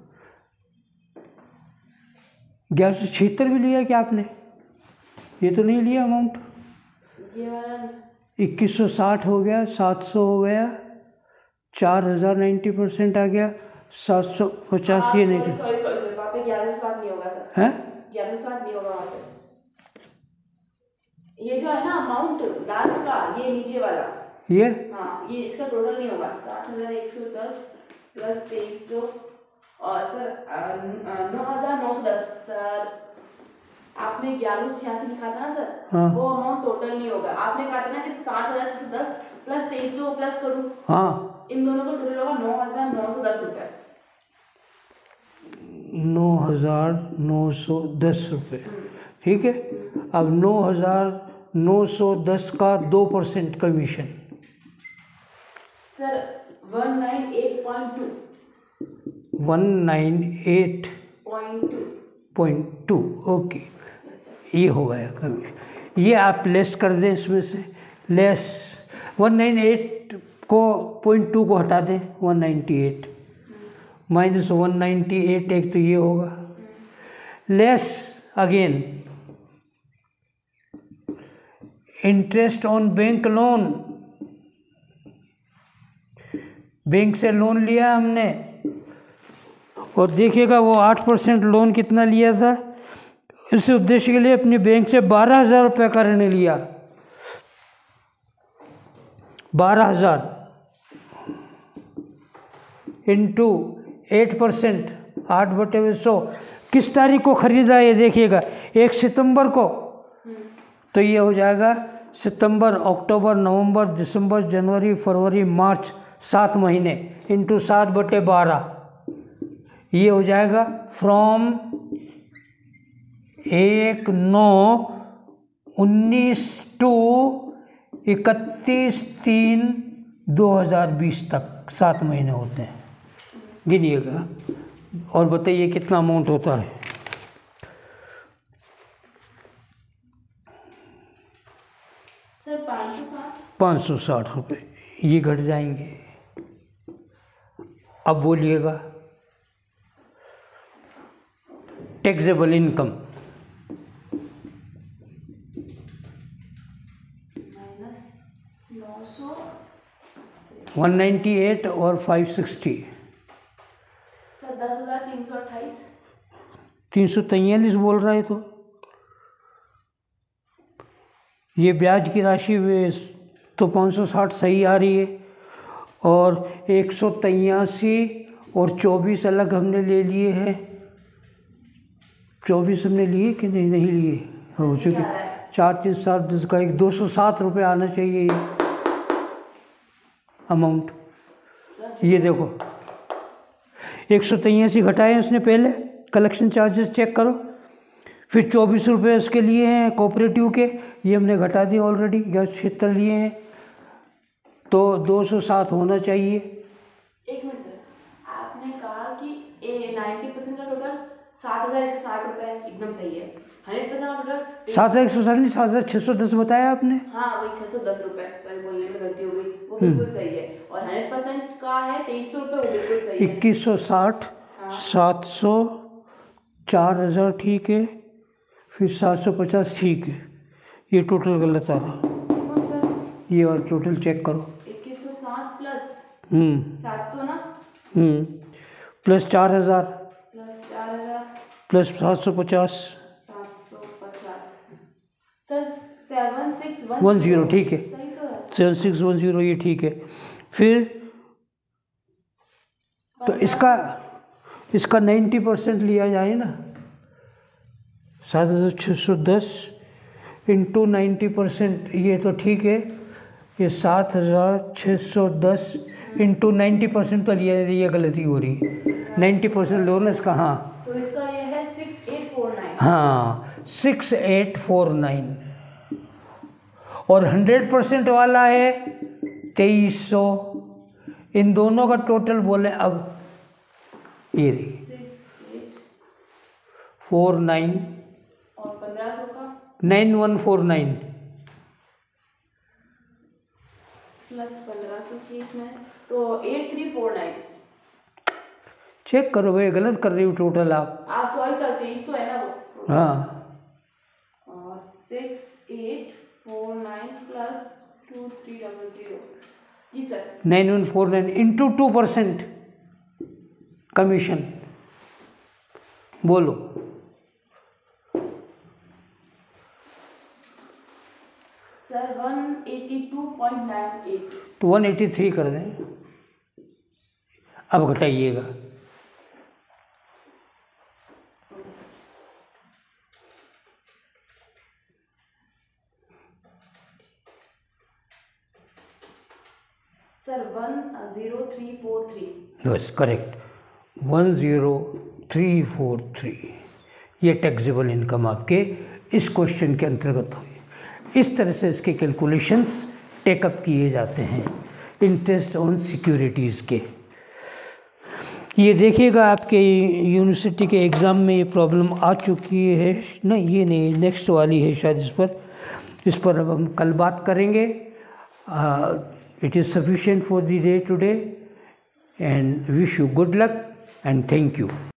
ग्यारह सौ छिहत्तर भी लिया क्या आपने? ये तो नहीं लिया अमाउंट। ये वाला इक्कीस सौ साठ हो गया, सात सौ हो गया, चार हज़ार नाइन्टी परसेंट आ गया, सात सौ पचास ये नहीं। सॉरी सॉरी सॉरी वहाँ पे ग्यारह सौ साठ नहीं होगा सर। हैं? ग्यारह सौ साठ नहीं होगा वहाँ पे। ये जो है ना अमाउंट लास्ट का, ये नीचे वाला, ये हाँ ये इसका टोटल नहीं होगा। सात हजार एक सौ दस प्लस तेईस सौ और सर नौ हजार नौ सौ दस। सर आपने ग्यारह सौ छियासी लिखा था ना सर, हाँ। वो अमाउंट टोटल नहीं होगा। आपने कहा था ना कि सात हजार छह सौ दस प्लस तेईस सौ प्लस करूँ, हाँ, इन दोनों का टोटल होगा नौ हजार नौ सौ दस रुपये। नौ हजार नौ सौ दस रुपये, ठीक है। अब नौ हजार नौ सौ दस का दो percent commission sir one nine eight point two one nine eight point two point two okay, ये हो गया कमीशन। ये आप लेस कर दें इसमें से, लेस वन नाइन एट को पॉइंट टू को हटा दें, one ninety eight minus one ninety eight, एक तो ये होगा, less again interest on bank loan. Bank से लोन लिया हमने और देखिएगा वो आठ परसेंट लोन कितना लिया था। इस उद्देश्य के लिए अपने बैंक से बारह हजार रुपये का ऋण लिया, बारह हजार इंटू एट परसेंट, आठ बटे में सौ। किस तारीख को खरीदा ये देखिएगा, एक सितंबर को, तो ये हो जाएगा सितंबर, अक्टूबर, नवंबर, दिसंबर, जनवरी, फरवरी, मार्च, सात महीने इंटू सात बटे बारह, ये हो जाएगा फ्रॉम एक नौ उन्नीस टू इकतीस तीन दो हजार बीस तक सात महीने होते हैं, गिनिएगा और बताइए कितना अमाउंट होता है। सर पाँच सौ साठ पाँच सौ साठ रुपये ये घट जाएंगे। अब बोलिएगा टैक्सेबल इनकम माइनस नौ सौ वन नाइन्टी एट और फाइव सिक्सटी, सर दस हजार तीन सौ अट्ठाईस तीन सौ तैंतालीस बोल रहे तो ये ब्याज की राशि वे तो पाँच सौ साठ सही आ रही है, और एक सौ तिरासी और चौबीस अलग हमने ले लिए हैं। चौबीस हमने लिए कि नहीं नहीं लिए हो चुके, चार तीन सात दस का एक दो सौ सात रुपये आना चाहिए ये अमाउंट। ये देखो एक सौ तिरासी घटाए उसने पहले, कलेक्शन चार्जेस चेक करो, फिर चौबीस रुपये इसके लिए हैं कोऑपरेटिव के, ये हमने घटा दिए ऑलरेडी, गैस छिहत्तर लिए हैं, तो दो सौ सात होना चाहिए। एक मिनट सर, आपने कहा कि नाइन्टी परसेंट का टोटल सात हजार एक सौ साठ रुपये एकदम सही है। हंड्रेड परसेंट का टोटल सात हज़ार एक सौ साठ नहीं, सात हज़ार छः सौ दस बताया आपने। हाँ वही छः सौ दस रुपये, सॉरी बोलने में गलती हो गई, वो बिल्कुल सही है। और हंड्रेड परसेंट का है तेईस सौ रुपये, वो बिल्कुल सही है। इक्कीस सौ साठ, सात सौ, चार हज़ार ठीक है, फिर सात सौ पचास ठीक है, ये टोटल गलत आ रहा। कौन सर? ये और टोटल चेक करो। इक्कीस सौ साठ प्लस हम्म सात सौ ना हम्म प्लस चार हज़ार प्लस चार हजार प्लस सात सौ पचास, सात सौ पचास, sir seven six one one zero ठीक है, सही तो है। सेवन सिक्स वन ज़ीरो ये ठीक है। फिर तो इसका इसका नाइन्टी परसेंट लिया जाए ना, सात हज़ार छः सौ दस इंटू नाइन्टी परसेंट, ये तो ठीक है, ये सात हज़ार छः सौ दस इंटू नाइन्टी परसेंट तो लिया, ये गलती हो रही है, नाइन्टी परसेंट लो ना इसका। हाँ तो इसका ये है सिक्स एट फोर नाइन। हाँ सिक्स एट फोर नाइन, और हंड्रेड परसेंट वाला है तेईस सौ। इन दोनों का टोटल बोले अब ये देखिए सिक्स एट फोर नाइन और पंद्रह सौ का nine one four nine plus पंद्रह सौ की इसमें तो eight three four nine. Check करो भाई, गलत कर रही हो टोटल आप। आ सॉरी सर, तेईस सौ है ना वो। हाँ, six eight four nine plus two three double zero. जी sir. Nine one four nine into two percent commission. बोलो। Sir one eighty two point nine eight. तो वन एटी थ्री कर दें। अब घटाइएगा। Sir one zero three four three. बस correct, one zero three four three. ये taxable income आपके इस क्वेश्चन के अंतर्गत हुई। इस तरह से इसके कैलकुलेशंस टेकअप किए जाते हैं इंटरेस्ट ऑन सिक्योरिटीज़ के। ये देखिएगा आपके यूनिवर्सिटी के एग्ज़ाम में ये प्रॉब्लम आ चुकी है ना, ये नहीं, नेक्स्ट वाली है शायद इस पर इस पर अब हम कल बात करेंगे। It is sufficient for the day today, and wish you good luck and thank you.